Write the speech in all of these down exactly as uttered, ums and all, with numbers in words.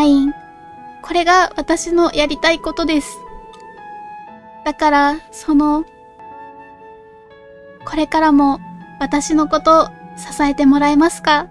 イン、これが私のやりたいことです。だから、その、これからも私のこと支えてもらえますか？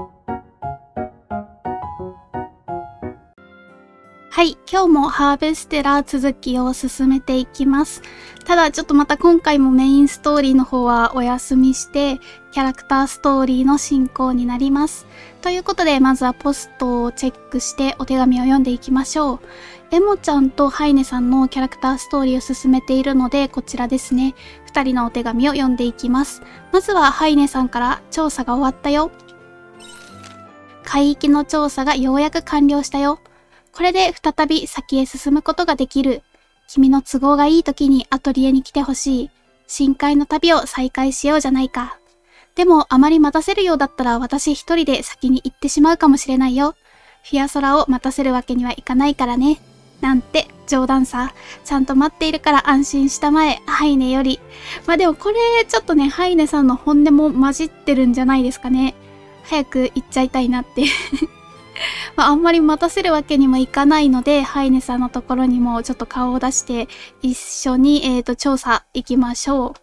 はい、今日もハーベステラー続きを進めていきます。ただちょっとまた今回もメインストーリーの方はお休みして、キャラクターストーリーの進行になります。ということで、まずはポストをチェックしてお手紙を読んでいきましょう。エモちゃんとハイネさんのキャラクターストーリーを進めているので、こちらですね。二人のお手紙を読んでいきます。まずはハイネさんから調査が終わったよ。海域の調査がようやく完了したよ。これで再び先へ進むことができる。君の都合がいい時にアトリエに来てほしい。深海の旅を再開しようじゃないか。でもあまり待たせるようだったら私一人で先に行ってしまうかもしれないよ。フィアソラを待たせるわけにはいかないからね。なんて冗談さ。ちゃんと待っているから安心したまえ、ハイネより。まあでもこれちょっとね、ハイネさんの本音も混じってるんじゃないですかね。早く行っちゃいたいなって。まあ、あんまり待たせるわけにもいかないので、ハイネさんのところにもちょっと顔を出して一緒に、えーと、調査行きましょ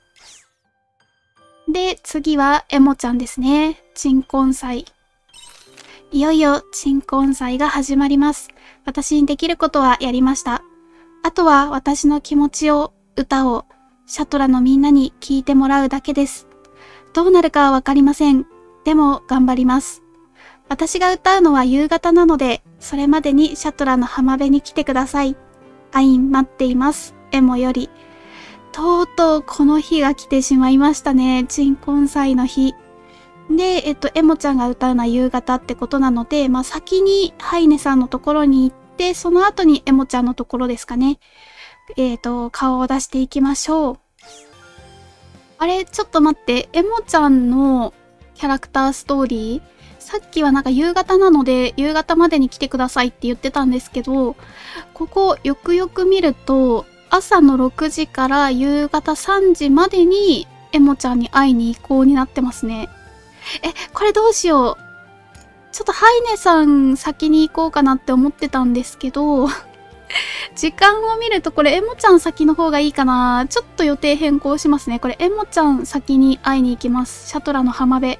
う。で、次はエモちゃんですね。鎮魂祭。いよいよ鎮魂祭が始まります。私にできることはやりました。あとは私の気持ちを、歌を、シャトラのみんなに聞いてもらうだけです。どうなるかはわかりません。でも頑張ります。私が歌うのは夕方なので、それまでにシャトラの浜辺に来てください。アイン待っています。エモより。とうとうこの日が来てしまいましたね。鎮魂祭の日。で、えっと、エモちゃんが歌うのは夕方ってことなので、まあ、先にハイネさんのところに行って、その後にエモちゃんのところですかね。えっと、顔を出していきましょう。あれ、ちょっと待って。エモちゃんのキャラクターストーリー、さっきはなんか夕方なので夕方までに来てくださいって言ってたんですけど、ここよくよく見ると朝のろくじから夕方さんじまでにエモちゃんに会いに行こうになってますね。え、これどうしよう。ちょっとハイネさん先に行こうかなって思ってたんですけど、時間を見るとこれエモちゃん先の方がいいかな。ちょっと予定変更しますね。これエモちゃん先に会いに行きます。シャトラの浜辺。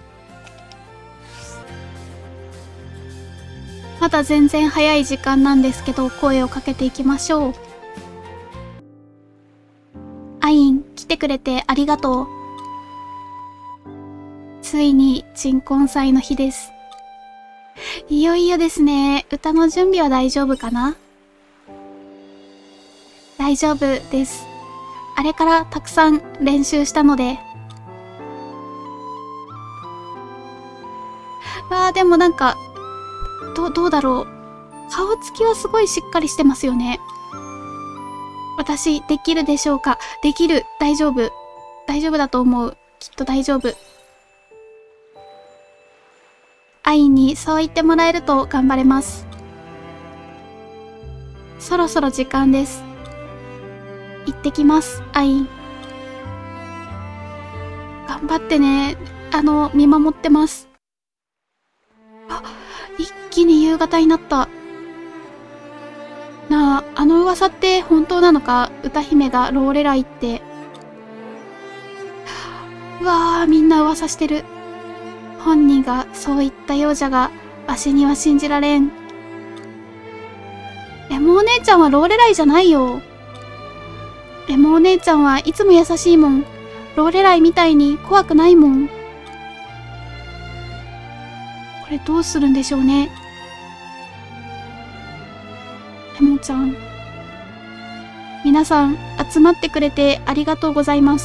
まだ全然早い時間なんですけど、声をかけていきましょう。アイン、来てくれてありがとう。ついに鎮魂祭の日です。いよいよですね。歌の準備は大丈夫かな？大丈夫です。あれからたくさん練習したので。わあ、でもなんか、ど、どうだろう。顔つきはすごいしっかりしてますよね。私、できるでしょうか？できる。大丈夫。大丈夫だと思う。きっと大丈夫。アインにそう言ってもらえると頑張れます。そろそろ時間です。行ってきます、アイン。頑張ってね。あの、見守ってます。あ、一気に夕方になった。なあ、あの噂って本当なのか？歌姫がローレライって。うわあ、みんな噂してる。本人がそう言ったようじゃが、わしには信じられん。エモお姉ちゃんはローレライじゃないよ。エモお姉ちゃんはいつも優しいもん。ローレライみたいに怖くないもん。これどうするんでしょうね。エモちゃん。皆さん集まってくれてありがとうございます。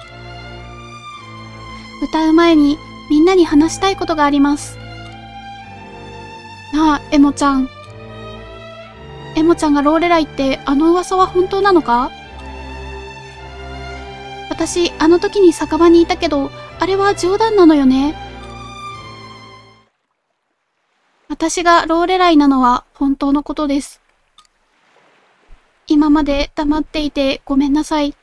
歌う前にみんなに話したいことがあります。なあ、エモちゃん。エモちゃんがローレライってあの噂は本当なのか？私、あの時に酒場にいたけど、あれは冗談なのよね。私がローレライなのは本当のことです。今まで黙っていてごめんなさい。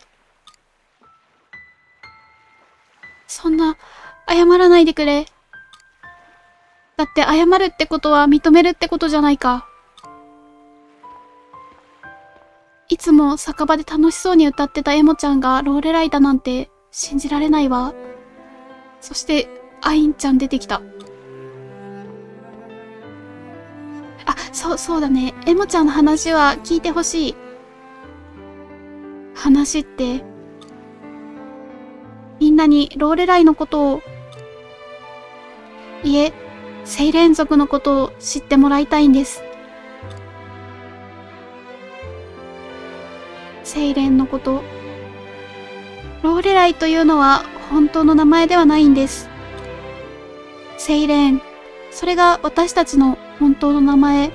そんな、謝らないでくれ。 だって謝るってことは認めるってことじゃないか。いつも酒場で楽しそうに歌ってたエモちゃんがローレライだなんて信じられないわ。そして、アインちゃん出てきた。あ、そう、そうだね。エモちゃんの話は聞いてほしい。話って、みんなにローレライのことを、いえ、セイレーン族のことを知ってもらいたいんです。セイレーンのこと。ローレライというのは本当の名前ではないんです。セイレーン、それが私たちの本当の名前。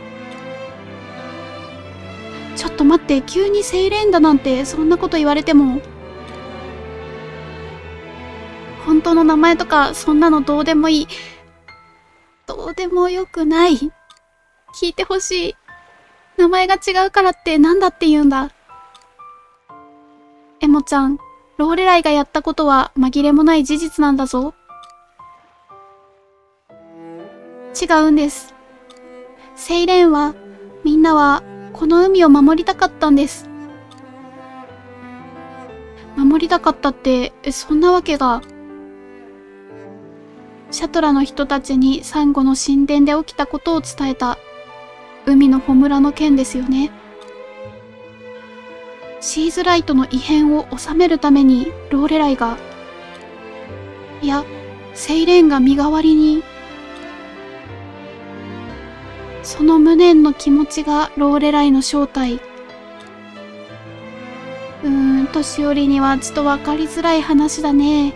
ちょっと待って、急にセイレーンだなんてそんなこと言われても。本当の名前とかそんなのどうでもいい。どうでもよくない。聞いてほしい。名前が違うからってなんだって言うんだ。エモちゃん、ローレライがやったことは紛れもない事実なんだぞ。違うんです。セイレーンは、みんなはこの海を守りたかったんです。守りたかったって、そんなわけが。シャトラの人たちにサンゴの神殿で起きたことを伝えた、海の焔の件ですよね。シーズライトの異変を収めるためにローレライが、いや、セイレーンが身代わりに、その無念の気持ちがローレライの正体。うーん、年寄りにはちょっとわかりづらい話だね。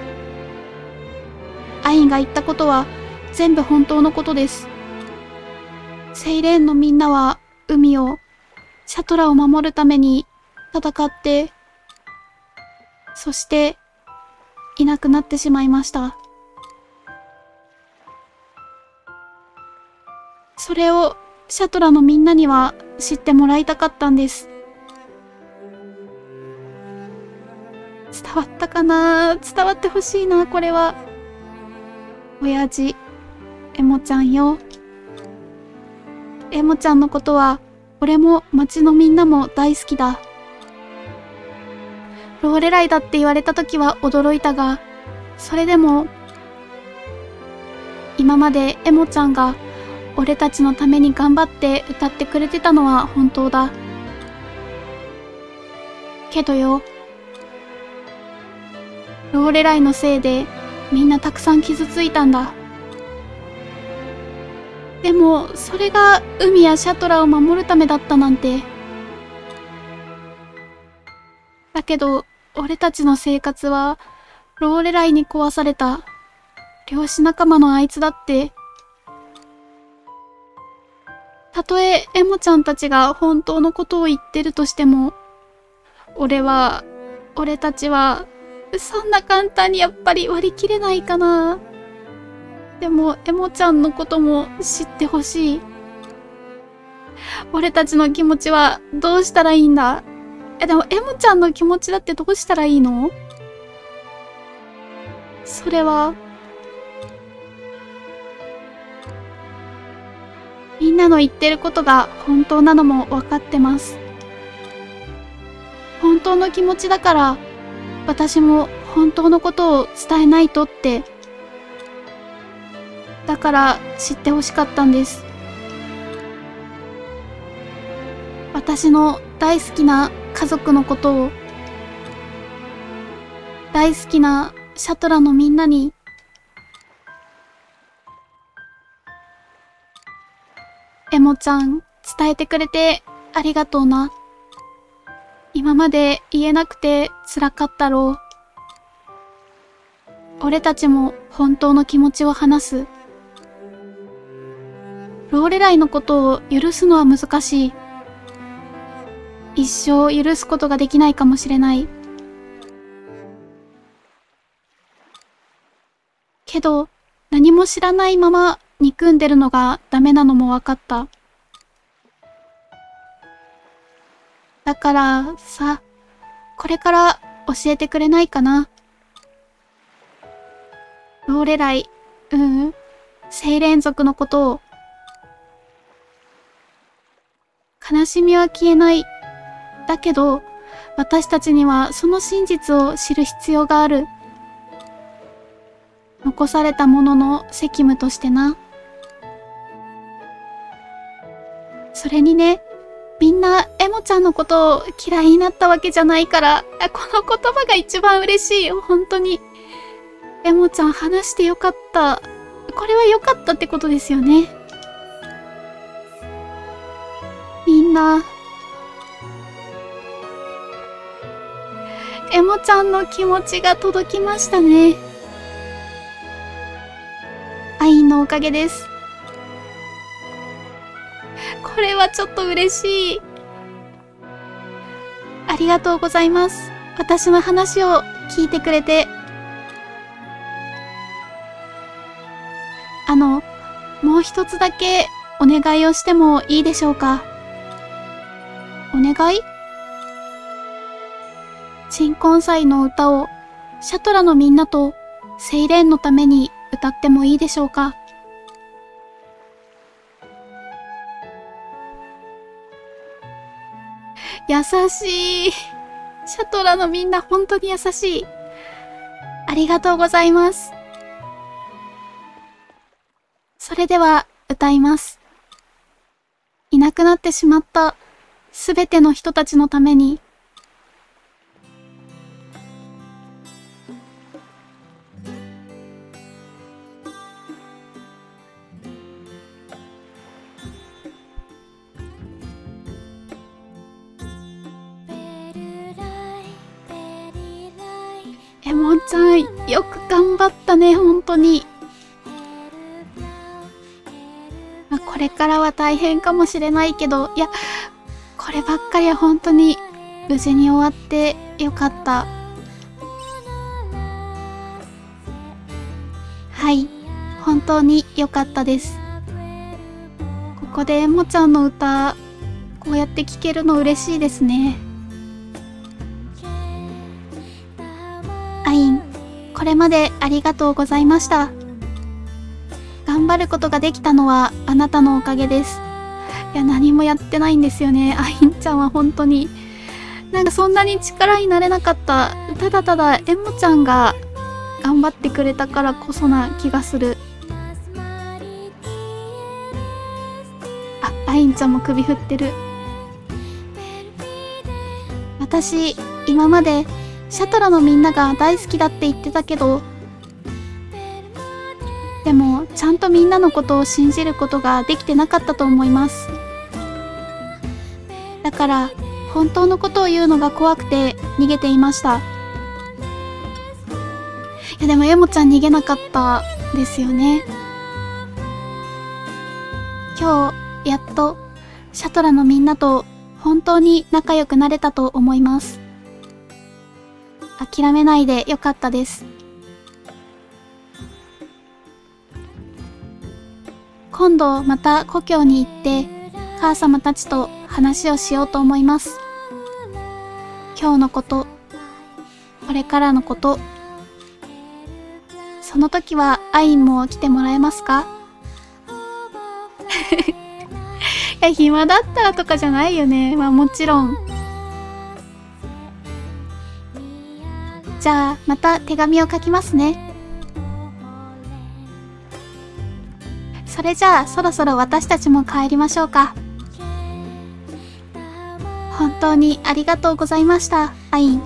アインが言ったことは全部本当のことです。セイレーンのみんなは海を、シャトラを守るために戦って、そしていなくなってしまいました。それをシャトラのみんなには知ってもらいたかったんです。伝わったかな？伝わってほしいな、これは。親父、エモちゃんよ。エモちゃんのことは、俺も町のみんなも大好きだ。ローレライだって言われた時は驚いたが、それでも、今までエモちゃんが俺たちのために頑張って歌ってくれてたのは本当だ。けどよ、ローレライのせいでみんなたくさん傷ついたんだ。でも、それが海やシャトラを守るためだったなんて。だけど、俺たちの生活は、ローレライに壊された。漁師仲間のあいつだって。たとえエモちゃんたちが本当のことを言ってるとしても、俺は、俺たちは、そんな簡単にやっぱり割り切れないかな。でも、エモちゃんのことも知ってほしい。俺たちの気持ちはどうしたらいいんだ？え、でも、エモちゃんの気持ちだってどうしたらいいの？それは、みんなの言ってることが本当なのも分かってます。本当の気持ちだから、私も本当のことを伝えないとって。だから知ってほしかったんです。私の大好きな家族のことを、大好きなシャトラのみんなに、エモちゃん伝えてくれてありがとうな。今まで言えなくて辛かったろう。俺たちも本当の気持ちを話す。ローレライのことを許すのは難しい。一生許すことができないかもしれない。けど、何も知らないまま憎んでるのがダメなのも分かった。だからさ、これから教えてくれないかな。ローレライ、ううん、 セイレン族のことを。悲しみは消えない。だけど、私たちにはその真実を知る必要がある。残されたものの責務としてな。それにね、みんなエモちゃんのことを嫌いになったわけじゃないから、この言葉が一番嬉しいよ、本当に。エモちゃん話してよかった。これはよかったってことですよね。みんな、エモちゃんの気持ちが届きましたね。アインのおかげです。これはちょっと嬉しい。ありがとうございます。私の話を聞いてくれて。あの、もう一つだけお願いをしてもいいでしょうか。お願い？鎮魂祭の歌をシャトラのみんなとセイレーンのために歌ってもいいでしょうか。優しい。シャトラのみんな本当に優しい。ありがとうございます。それでは歌います。いなくなってしまったすべての人たちのために。エモちゃん、よく頑張ったね、本当に。まあ、これからは大変かもしれないけど、いや、こればっかりは本当に無事に終わってよかった。はい、本当によかったです。ここでエモちゃんの歌、こうやって聴けるの嬉しいですね。アイン、これまでありがとうございました。頑張ることができたのはあなたのおかげです。いや、何もやってないんですよね。アインちゃんは本当に。なんかそんなに力になれなかった。ただただエモちゃんが頑張ってくれたからこそな気がする。あ、アインちゃんも首振ってる。私、今までシャトラのみんなが大好きだって言ってたけど、でもちゃんとみんなのことを信じることができてなかったと思います。だから本当のことを言うのが怖くて逃げていました。いやでもエモちゃん逃げなかったですよね。今日やっとシャトラのみんなと本当に仲良くなれたと思います。諦めないでよかったです。今度また故郷に行って母様たちと話をしようと思います。今日のこと、これからのこと。その時はアインも来てもらえますか？いや、暇だったらとかじゃないよね。まあもちろん。じゃあまた手紙を書きますね。それじゃあそろそろ私たちも帰りましょうか。本当にありがとうございました、アイン。い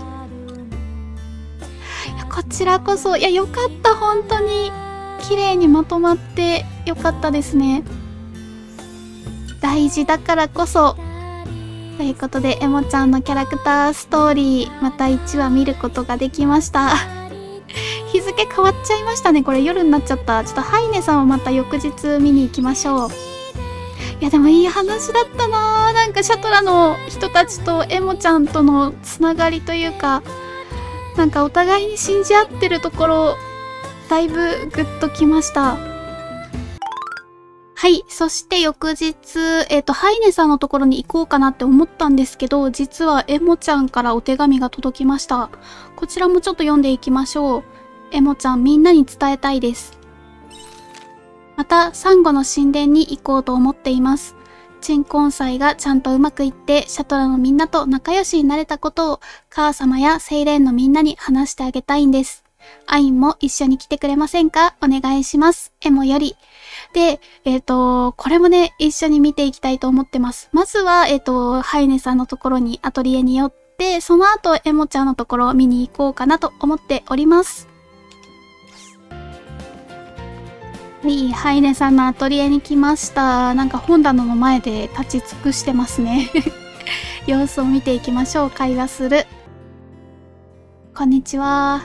や、こちらこそ、いや、よかった、本当に。綺麗にまとまってよかったですね。大事だからこそ。ということで、エモちゃんのキャラクターストーリー、またいちわ見ることができました。日付変わっちゃいましたね。これ夜になっちゃった。ちょっとハイネさんをまた翌日見に行きましょう。いやでもいい話だったなぁ。なんかシャトラの人たちとエモちゃんとのつながりというか、なんかお互いに信じ合ってるところ、だいぶグッときました。はい。そして翌日、えっと、ハイネさんのところに行こうかなって思ったんですけど、実はエモちゃんからお手紙が届きました。こちらもちょっと読んでいきましょう。エモちゃん、みんなに伝えたいです。 また、サンゴの神殿に行こうと思っています。鎮魂祭がちゃんとうまくいって、シャトラのみんなと仲良しになれたことを、母様やセイレーンのみんなに話してあげたいんです。アインも一緒に来てくれませんか？お願いします。エモより。で、えっと、これもね、一緒に見ていきたいと思ってます。まずは、えっと、ハイネさんのところにアトリエに寄って、その後、エモちゃんのところを見に行こうかなと思っております。はい、ハイネさんのアトリエに来ました。なんか本棚の前で立ち尽くしてますね。様子を見ていきましょう。会話する。こんにちは。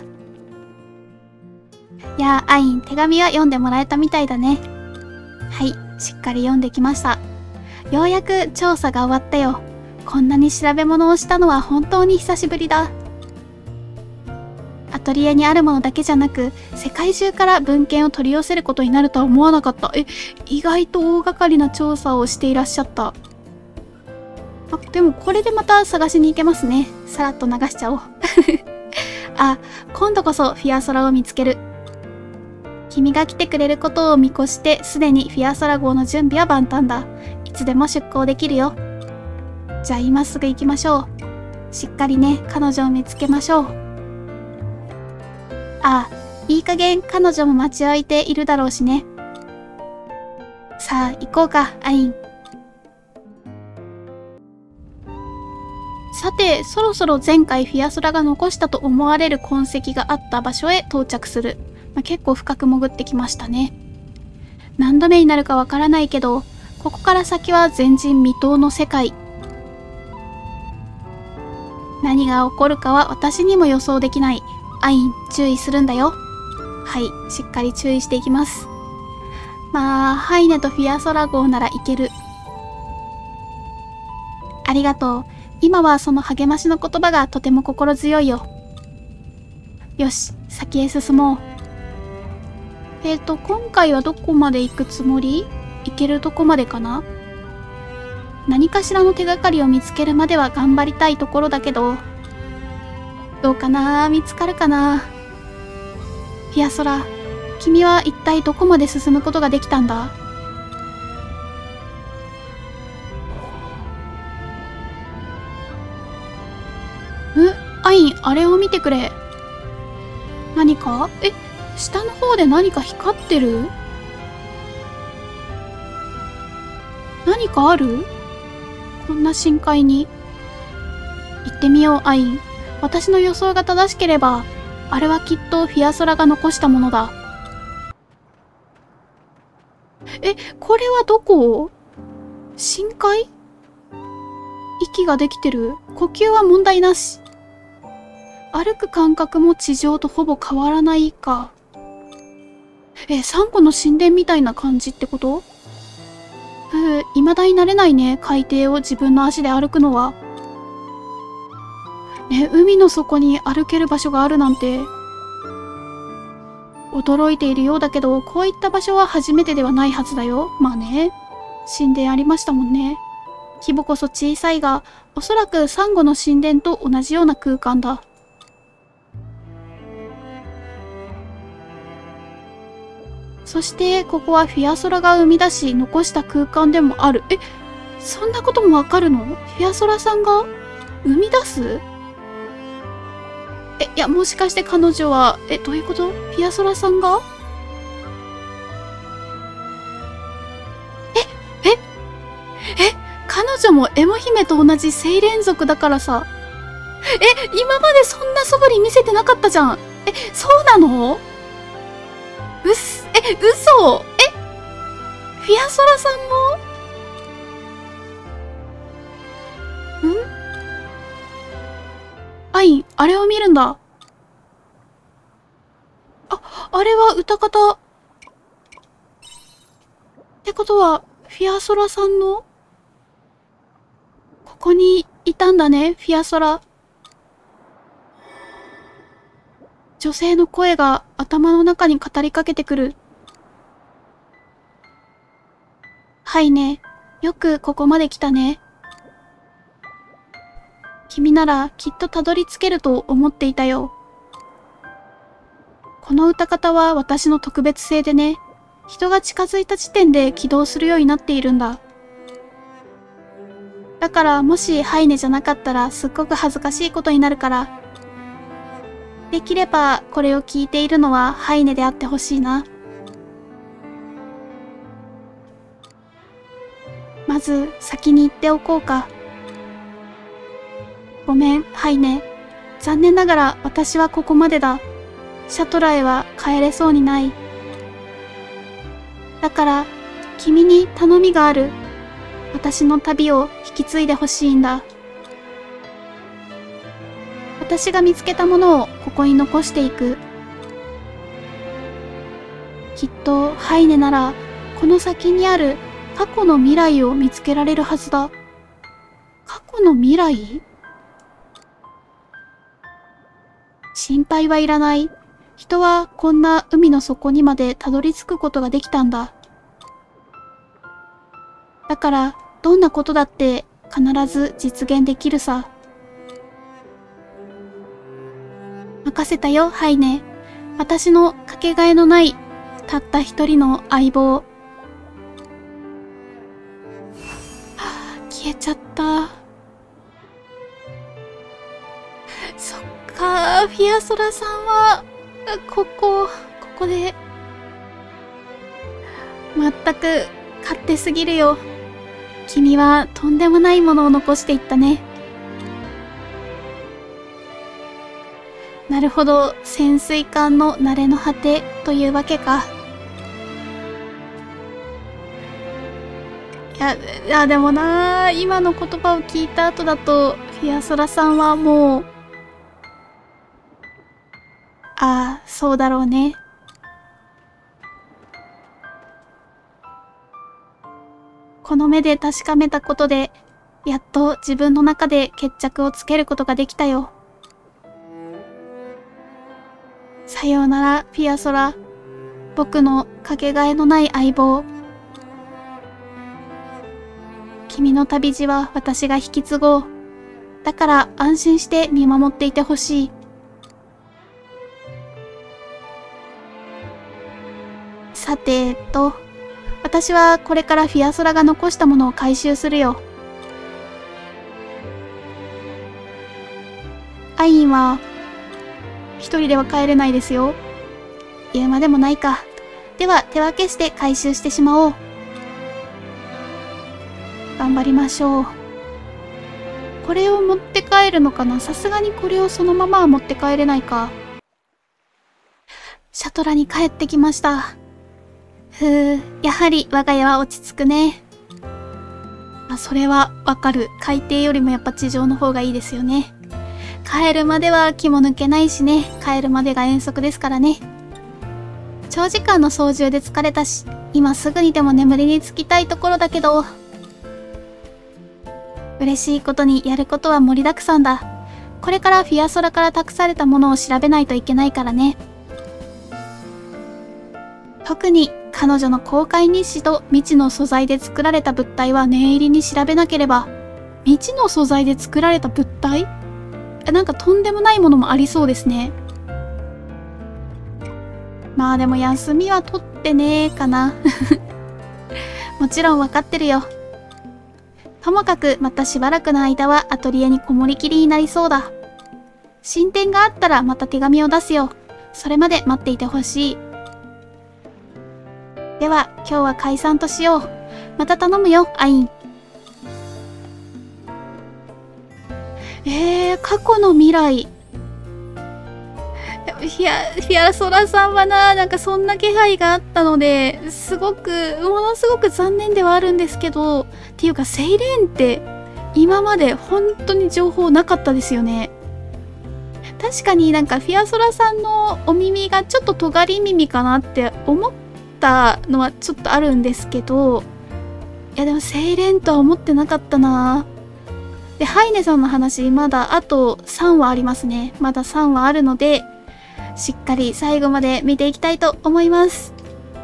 いやー、アイン、手紙は読んでもらえたみたいだね。はい、しっかり読んできました。ようやく調査が終わったよ。こんなに調べ物をしたのは本当に久しぶりだ。アトリエにあるものだけじゃなく、世界中から文献を取り寄せることになるとは思わなかった。え、意外と大掛かりな調査をしていらっしゃった。あ、でもこれでまた探しに行けますね。さらっと流しちゃおう。あ、今度こそフィアソラを見つける。君が来てくれることを見越して、すでにフィアソラ号の準備は万端だ。いつでも出港できるよ。じゃあ今すぐ行きましょう。しっかりね、彼女を見つけましょう。ああ、いい加減彼女も待ち置いているだろうしね。さあ、行こうか、アイン。さて、そろそろ前回フィアソラが残したと思われる痕跡があった場所へ到着する。まあ、結構深く潜ってきましたね。何度目になるかわからないけど、ここから先は前人未到の世界。何が起こるかは私にも予想できない。アイン、注意するんだよ。はい、しっかり注意していきます。まあ、ハイネとフィアソラ号ならいける。ありがとう。今はその励ましの言葉がとても心強いよ。よし、先へ進もう。えっと、今回はどこまで行くつもり？行けるとこまでかな？何かしらの手がかりを見つけるまでは頑張りたいところだけど、どうかな？見つかるかな？フィアソラ、君は一体どこまで進むことができたんだ？ん？アイン、あれを見てくれ。何か？え、下の方で何か光ってる？何かある？こんな深海に。行ってみよう、アイン。私の予想が正しければ、あれはきっとフィアソラが残したものだ。え、これはどこ？深海？息ができてる。呼吸は問題なし。歩く感覚も地上とほぼ変わらないか。え、サンゴの神殿みたいな感じってこと？ふう、未だに慣れないね、海底を自分の足で歩くのは。ね、海の底に歩ける場所があるなんて。驚いているようだけど、こういった場所は初めてではないはずだよ。まあね。神殿ありましたもんね。規模こそ小さいが、おそらくサンゴの神殿と同じような空間だ。そして、ここはフィアソラが生み出し、残した空間でもある。え、そんなこともわかるの？フィアソラさんが生み出す？え、いや、もしかして彼女は、え、どういうこと？フィアソラさんが？え、え、え、彼女もエモ姫と同じセイレン族だからさ。え、今までそんな素振り見せてなかったじゃん。え、そうなの？うっす、え、嘘？え、フィアソラさんも？ん？アイン、あれを見るんだ。あ、あれは歌方。ってことは、フィアソラさんの？ここにいたんだね、フィアソラ。女性の声が頭の中に語りかけてくる。はいね、よくここまで来たね。君ならきっとたどり着けると思っていたよ。この歌方は私の特別性でね。 人が近づいた時点で起動するようになっているんだ。だからもしハイネじゃなかったらすっごく恥ずかしいことになるから、できればこれを聞いているのはハイネであってほしいな。まず先に言っておこうか。ごめん、ハイネ。残念ながら私はここまでだ。シャトラへは帰れそうにない。だから、君に頼みがある。私の旅を引き継いでほしいんだ。私が見つけたものをここに残していく。きっとハイネなら、この先にある過去の未来を見つけられるはずだ。過去の未来？心配はいらない。人はこんな海の底にまでたどり着くことができたんだ。だから、どんなことだって必ず実現できるさ。任せたよ、ハイネ。私のかけがえのない、たった一人の相棒。はあ、消えちゃった。そっか、フィアソラさんは、ここ、ここで。まったく、勝手すぎるよ。君はとんでもないものを残していったね。なるほど、潜水艦の慣れの果てというわけか。いや、いやでもな、今の言葉を聞いた後だと、フィアソラさんはもう、ああ、そうだろうね。この目で確かめたことで、やっと自分の中で決着をつけることができたよ。さようなら、フィアソラ。僕のかけがえのない相棒。君の旅路は私が引き継ごう。だから安心して見守っていてほしい。さてと、私はこれからフィアソラが残したものを回収するよ。アインは、一人では帰れないですよ。言うまでもないか。では手分けして回収してしまおう。頑張りましょう。これを持って帰るのかな？さすがにこれをそのままは持って帰れないか。シャトラに帰ってきました。ふう、やはり我が家は落ち着くね。まあ、それはわかる。海底よりもやっぱ地上の方がいいですよね。帰るまでは気も抜けないしね。帰るまでが遠足ですからね。長時間の操縦で疲れたし、今すぐにでも眠りにつきたいところだけど。嬉しいことにやることは盛りだくさんだ。これからフィアソラから託されたものを調べないといけないからね。特に彼女の公開日誌と未知の素材で作られた物体は念入りに調べなければ。未知の素材で作られた物体？なんかとんでもないものもありそうですね。まあでも休みは取ってねえかな。もちろんわかってるよ。ともかくまたしばらくの間はアトリエにこもりきりになりそうだ。進展があったらまた手紙を出すよ。それまで待っていてほしい。では今日は解散としよう。また頼むよ、アイン。えー、過去の未来。フィア、フィアソラさんはな、なんかそんな気配があったので、すごく、ものすごく残念ではあるんですけど、っていうかセイレーンって今まで本当に情報なかったですよね。確かになんかフィアソラさんのお耳がちょっと尖り耳かなって思ったのはちょっとあるんですけど、いやでもセイレーンとは思ってなかったな。で、ハイネさんの話まだあとさんわありますね。まださんわあるので、しっかり最後まで見ていきたいと思います。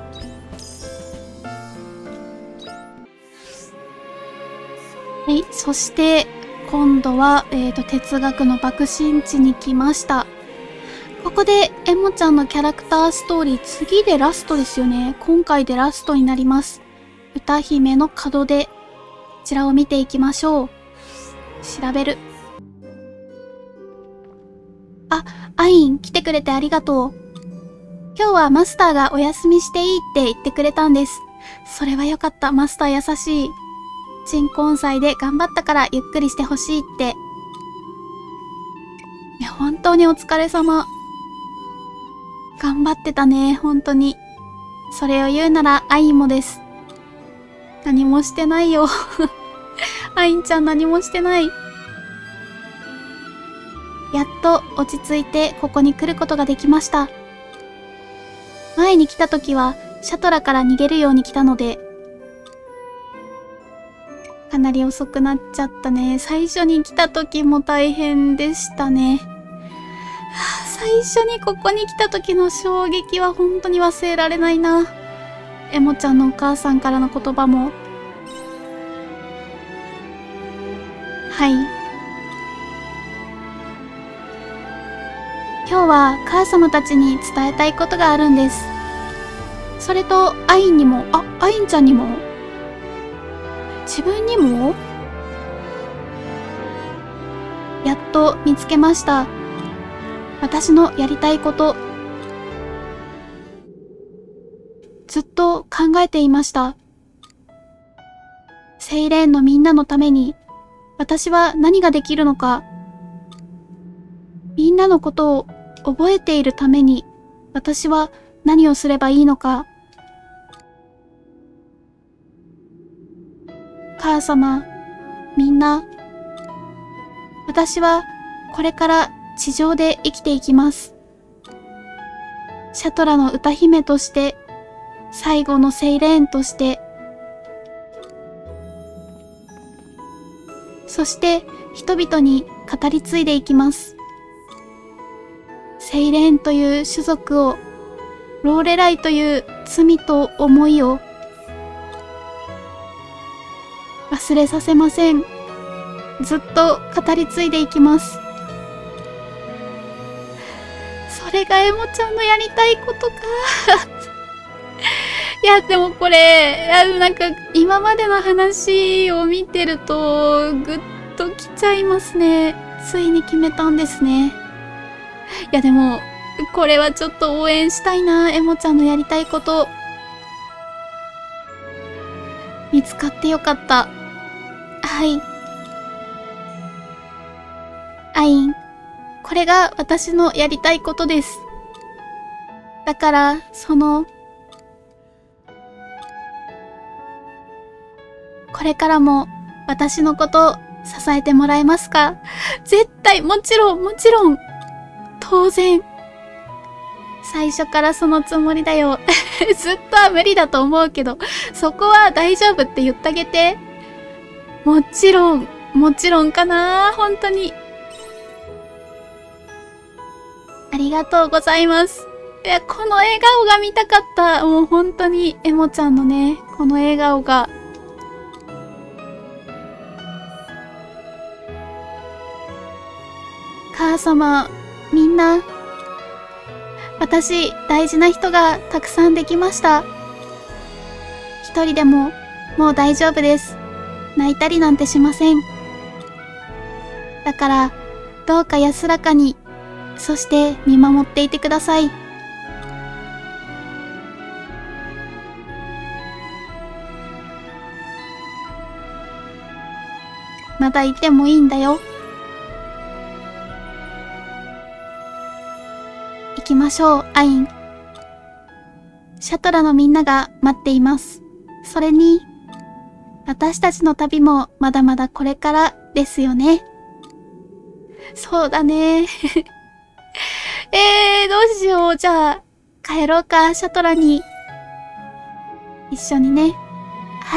はい、そして今度は、えーと、哲学の爆心地に来ました。 ここでエモちゃんのキャラクターストーリー、次でラストですよね。今回でラストになります。歌姫の門出。こちらを見ていきましょう。調べる。あ、アイン来てくれてありがとう。今日はマスターがお休みしていいって言ってくれたんです。それはよかった。マスター優しい。鎮魂祭で頑張ったからゆっくりしてほしいって。いや、本当にお疲れ様。頑張ってたね、本当に。それを言うならアインもです。何もしてないよ。アインちゃん何もしてない。やっと落ち着いてここに来ることができました。前に来た時はシャトラから逃げるように来たので、かなり遅くなっちゃったね。最初に来た時も大変でしたね。はあ、最初にここに来た時の衝撃は本当に忘れられないな。エモちゃんのお母さんからの言葉も。はい。今日は母様たちに伝えたいことがあるんです。それとアインにも、あ、アインちゃんにも、自分にも。やっと見つけました。私のやりたいこと。ずっと考えていました。セイレーンのみんなのために私は何ができるのか。みんなのことを覚えているために私は何をすればいいのか。母様、みんな、私はこれから地上で生きていきます。シャトラの歌姫として、最後のセイレーンとして、そして人々に語り継いでいきます。セイレーンという種族を、ローレライという罪と思いを忘れさせません。ずっと語り継いでいきます。それがエモちゃんのやりたいことか。いや、でもこれ、いや、なんか今までの話を見てるとグッときちゃいますね。ついに決めたんですね。いや、でもこれはちょっと応援したいな。エモちゃんのやりたいこと見つかってよかった。はい。アイン、これが私のやりたいことです。だから、その、これからも私のこと支えてもらえますか？絶対、もちろん、もちろん、当然。最初からそのつもりだよ。ずっとは無理だと思うけど、そこは大丈夫って言ってあげて。もちろん、もちろんかな、本当に。ありがとうございます。いや、この笑顔が見たかった。もう本当に、エモちゃんのね、この笑顔が。母様、みんな、私、大事な人がたくさんできました。一人でも、もう大丈夫です。泣いたりなんてしません。だから、どうか安らかに、そして見守っていてください。まだいてもいいんだよ。行きましょう、アイン。シャトラのみんなが待っています。それに、私たちの旅もまだまだこれからですよね。そうだね。えー、どうしよう。じゃあ、帰ろうか、シャトラに。一緒にね。はい。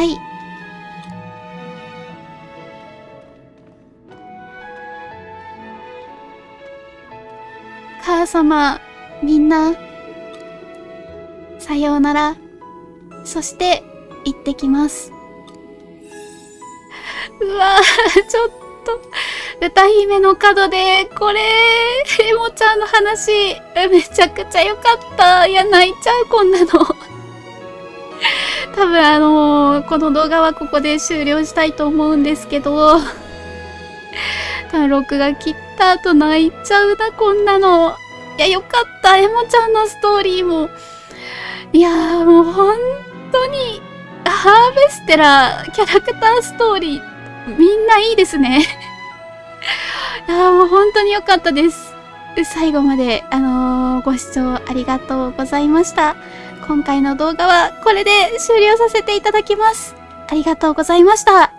母様、みんな、さようなら。そして、行ってきます。うわぁ、ちょっと、 歌姫の角で、これ、エモちゃんの話、めちゃくちゃ良かった。いや、泣いちゃう、こんなの。多分あのー、この動画はここで終了したいと思うんですけど、多分録画切った後泣いちゃうな、こんなの。いや、よかった。エモちゃんのストーリーも。いやー、もう本当に、ハーベステラキャラクターストーリー、みんないいですね。いやー、もう本当によかったです。最後まで、あのー、ご視聴ありがとうございました。今回の動画はこれで終了させていただきます。ありがとうございました。